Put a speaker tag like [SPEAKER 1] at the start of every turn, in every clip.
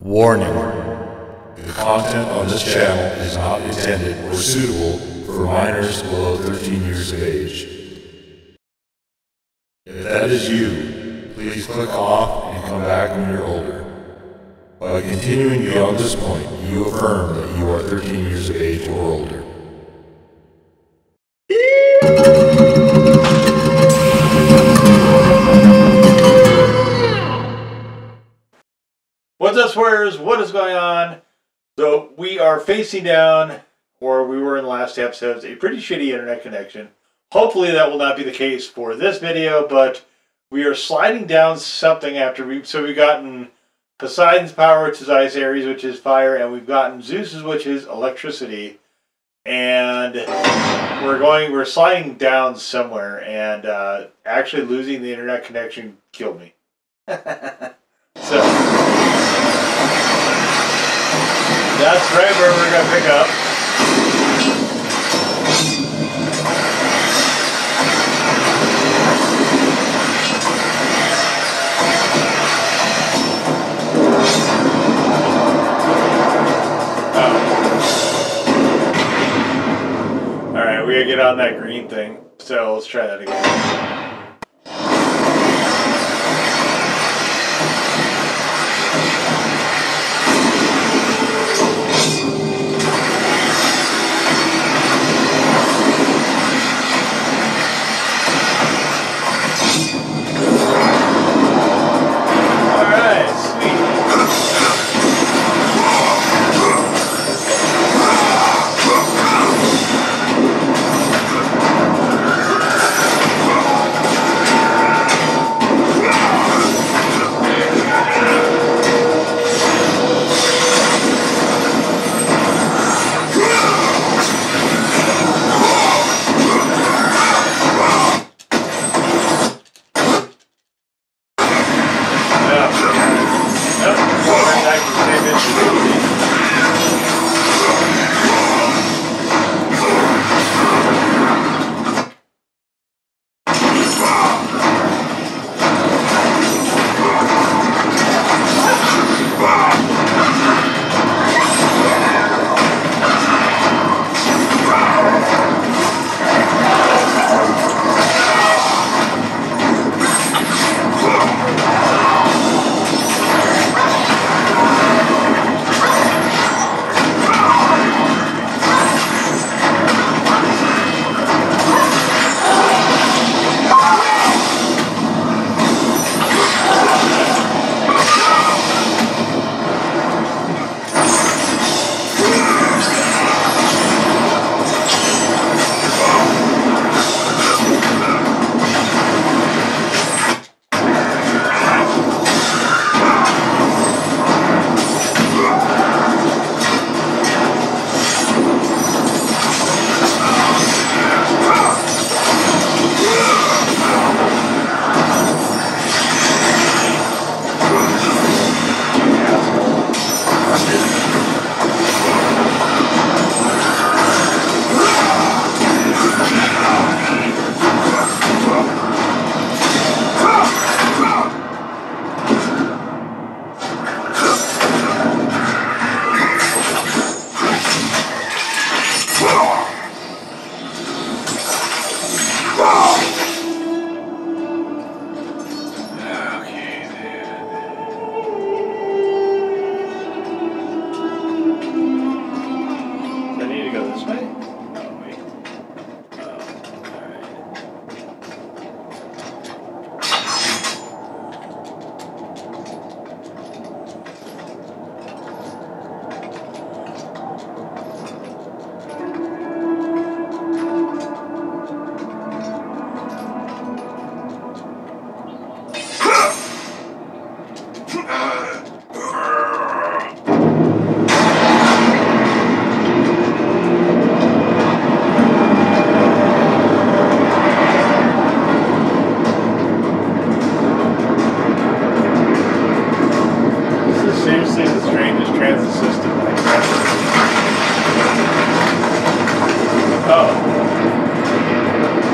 [SPEAKER 1] Warning. The content on this channel is not intended or suitable for minors below 13 years of age. If that is you, please click off and come back when you're older. By continuing beyond this point, you affirm that you are 13 years of age or older.
[SPEAKER 2] What's up, swearers? What is going on? So we are facing down, or we were in the last episodes, a pretty shitty internet connection. Hopefully that will not be the case for this video, but we are sliding down something after we've gotten Poseidon's power, which is ice, Ares, which is fire, and we've gotten Zeus's, which is electricity. And we're sliding down somewhere, and actually losing the internet connection killed me. So that's right where we're going to pick up. Oh. Alright, we got to get on that green thing. So let's try that again.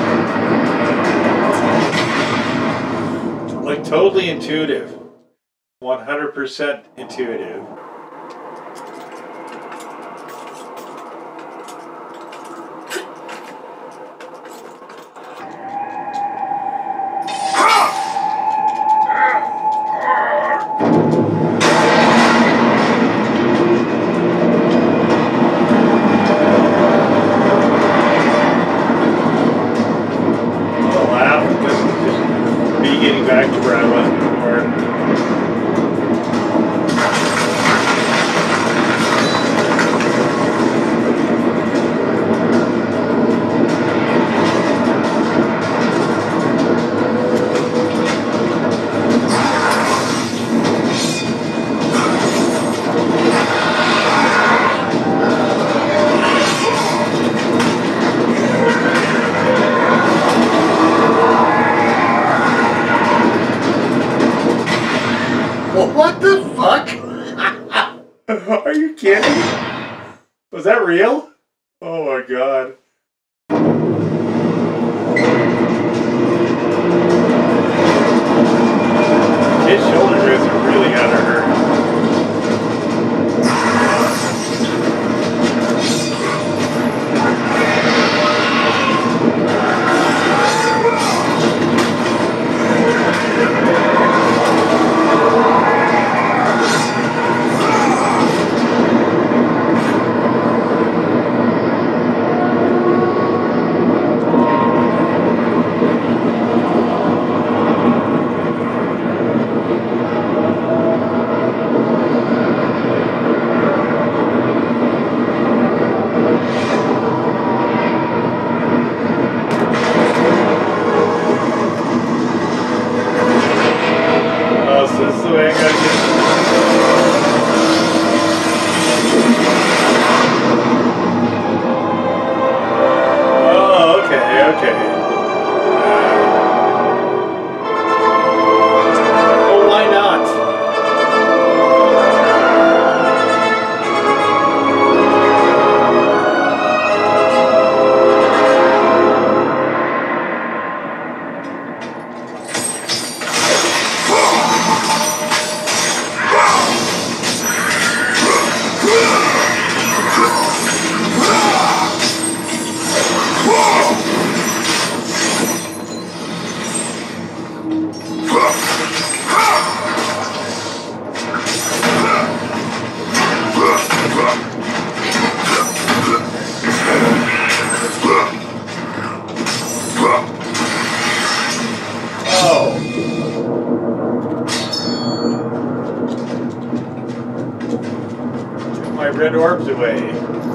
[SPEAKER 2] Totally intuitive. 100% intuitive. Back to where I was before. What the fuck? Are you kidding? Was that real? Oh my god. His shoulder grips are really gonna hurt. My red orbs away.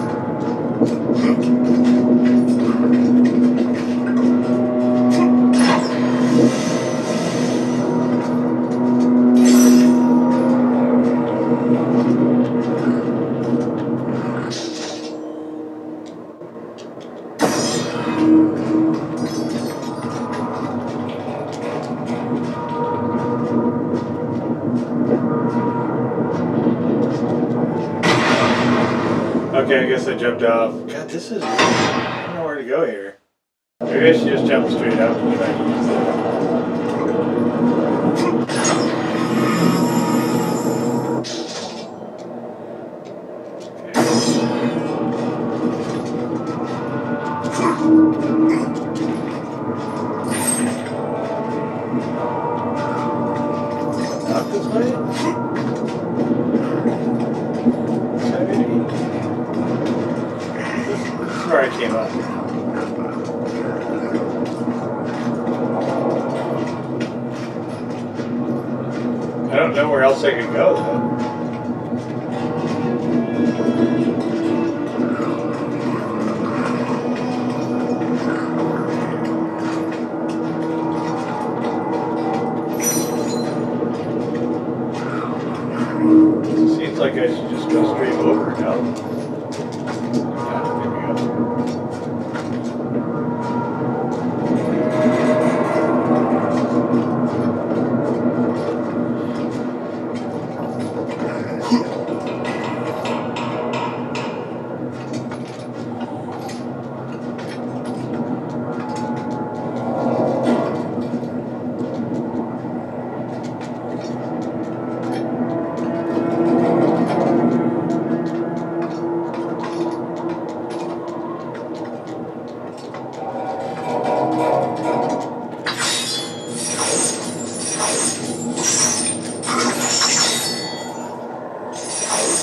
[SPEAKER 2] Okay, I guess I jumped off. God, this is... I don't know where to go here. Maybe I should just jump straight up and try to use that. Not this way? This is where I came up. I don't know where else I could go, though. Seems like I should just go straight over now. There we go.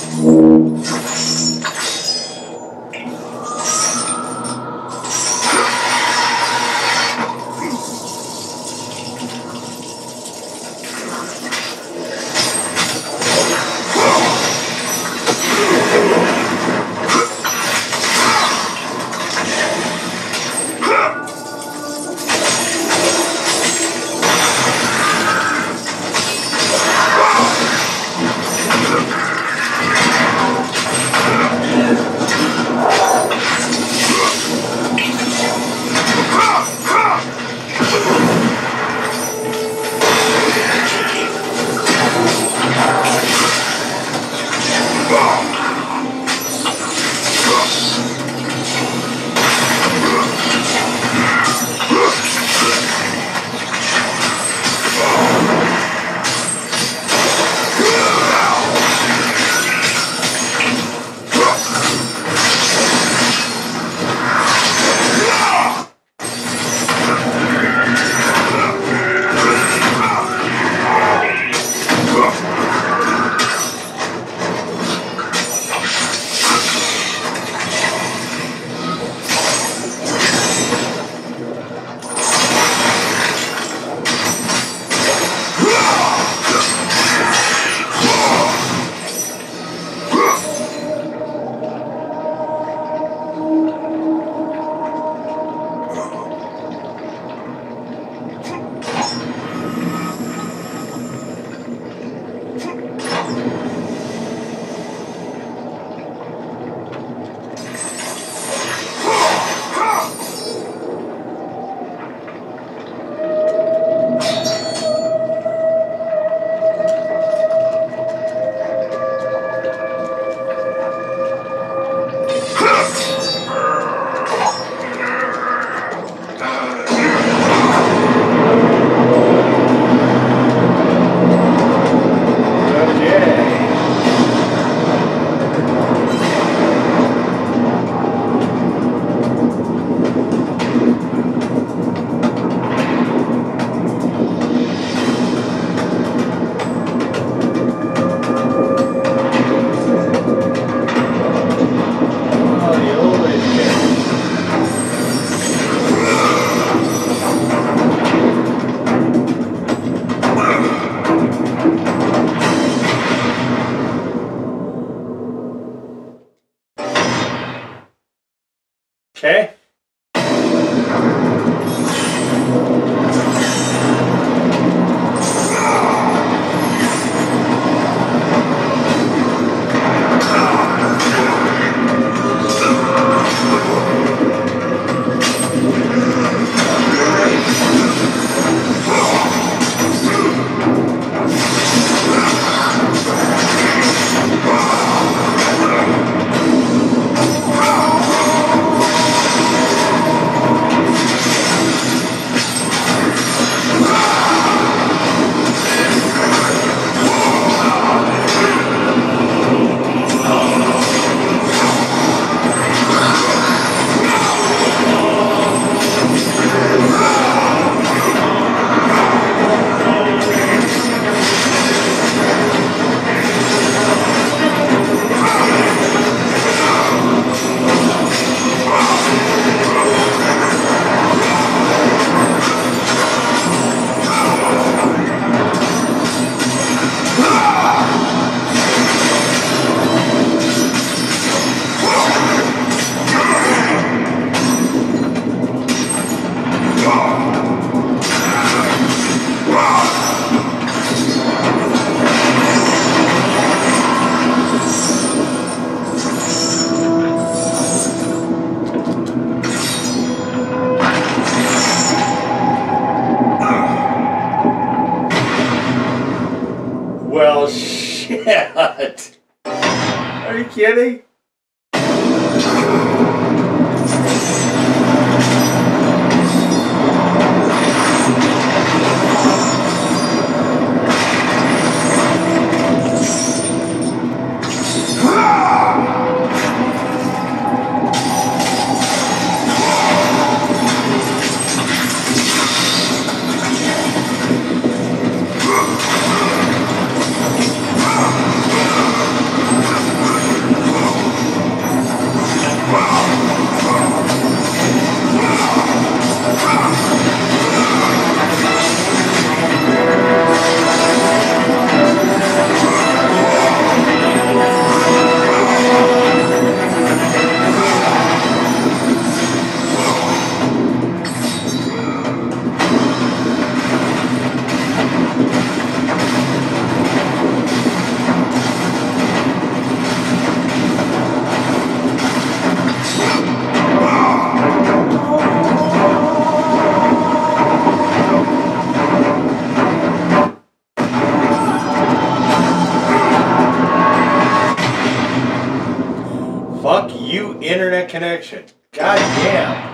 [SPEAKER 2] Okay. Well, shit. Are you kidding? You internet connection. God damn.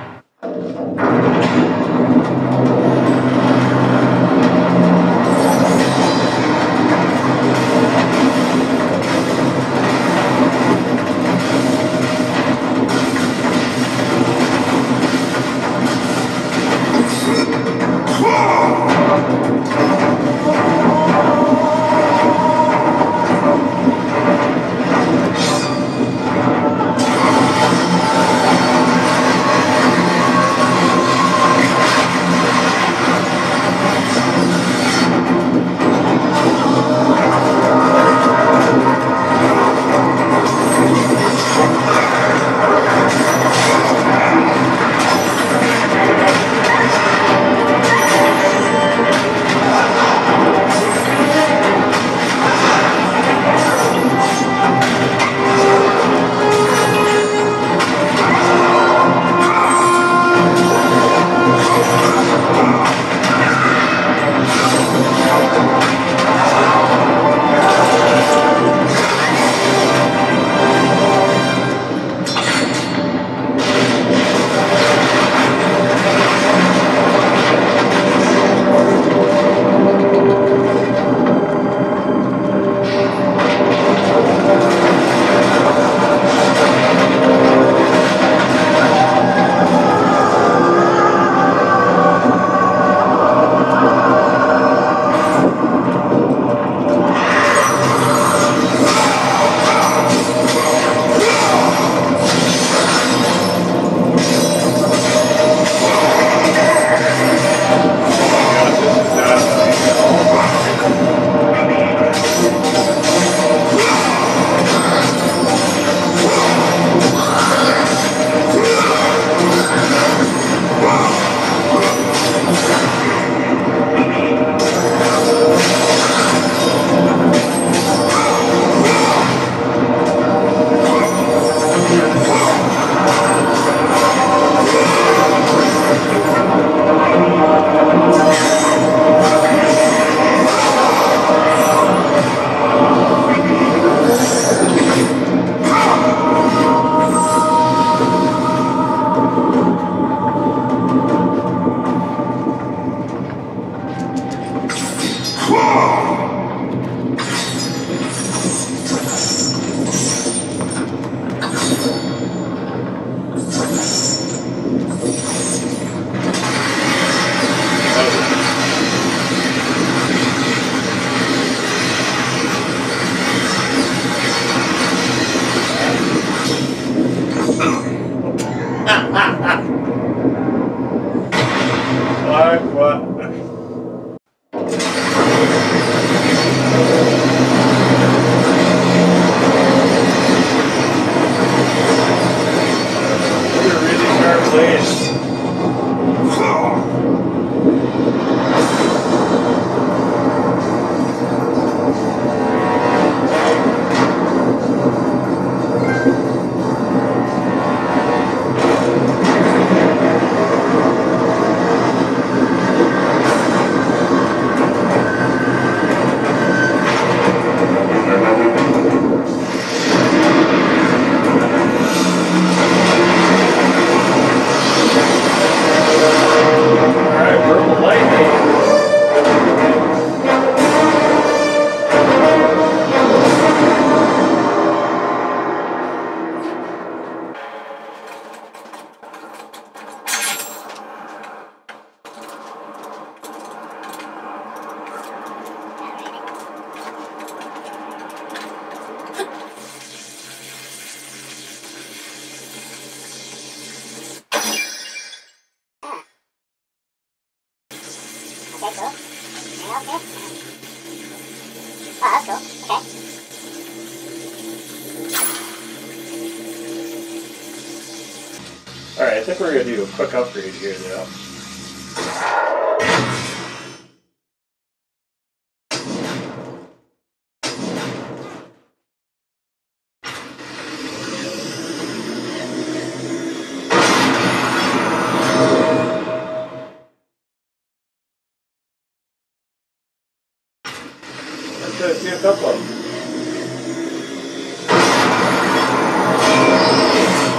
[SPEAKER 2] Alright, I think we're going to do a quick upgrade here, though. Let's do a couple of them.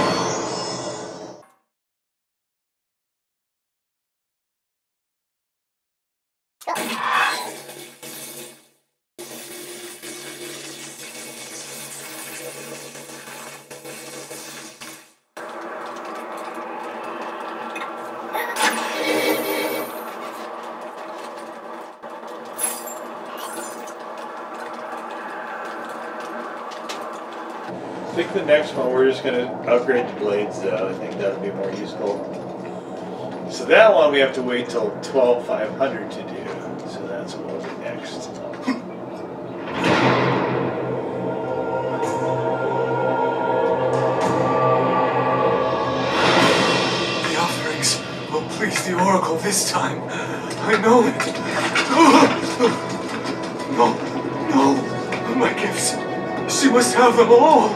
[SPEAKER 2] I think the next one we're just going to upgrade the blades though. I think that would be more useful. So that one we have to wait till 12,500 to do. So that's what will be next.
[SPEAKER 3] The offerings will please the Oracle this time. I know it. No, no, my gifts. She must have them all.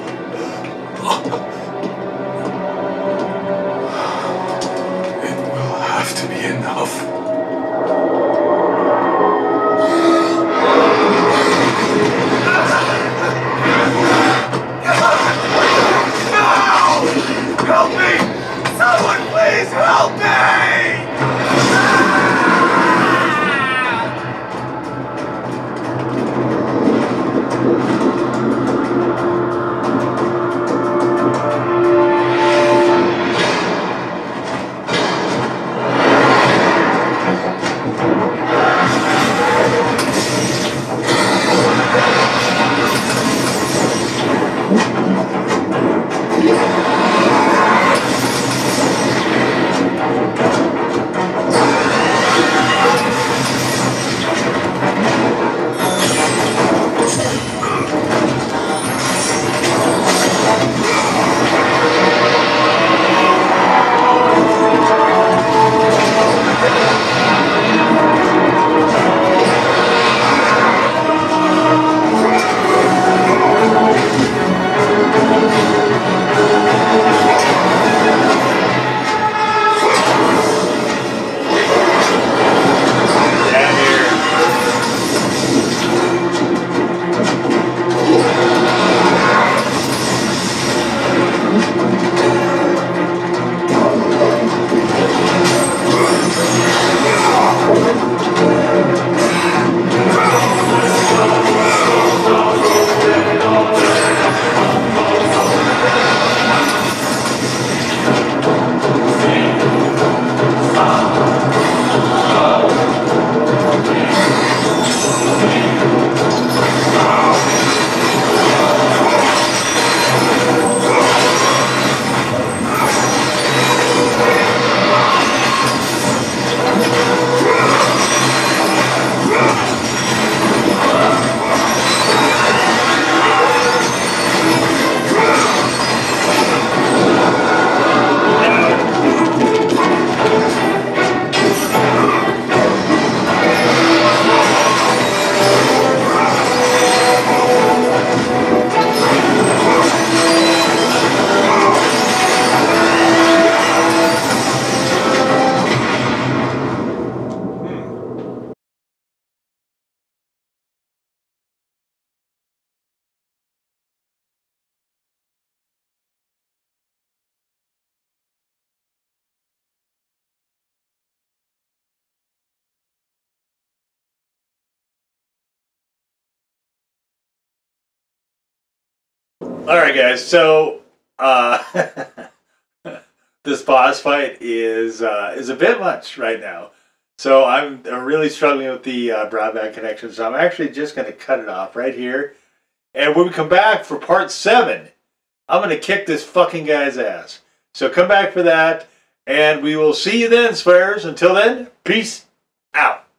[SPEAKER 3] It will have to be enough. Help me! Someone please help me!
[SPEAKER 2] Alright guys, so this boss fight is a bit much right now. So I'm really struggling with the broadband connection, so I'm actually just going to cut it off right here. And when we come back for part 7, I'm going to kick this fucking guy's ass. So come back for that, and we will see you then, Swearers. Until then, peace out.